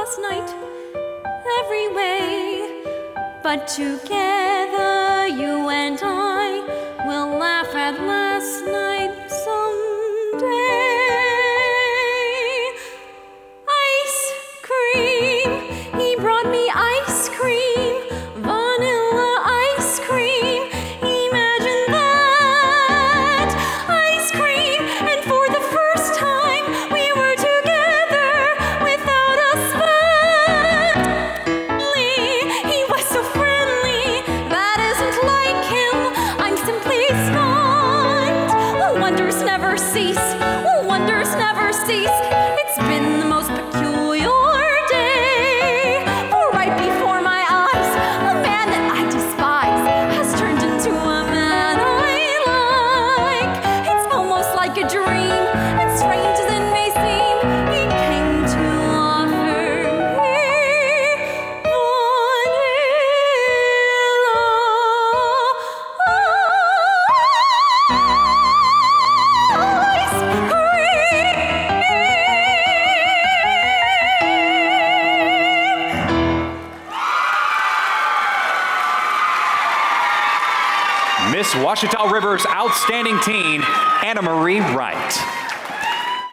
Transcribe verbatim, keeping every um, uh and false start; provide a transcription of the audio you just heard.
last night, every way. But together, you and I will laugh at last night someday. Ice cream, he brought me ice cream, vanilla ice cream. Imagine that, ice cream, and for the first time we were together without a spat. He was so friendly, that isn't like him. I'm simply stunned. Wonders never cease, wonders never cease. It's been the most peculiar day. For right before my eyes, a man that I despise has turned into a man I like. It's almost like a dream, and strange as it may seem, he came to offer me Miss Ouachita River's outstanding teen, Anna Marie Wright.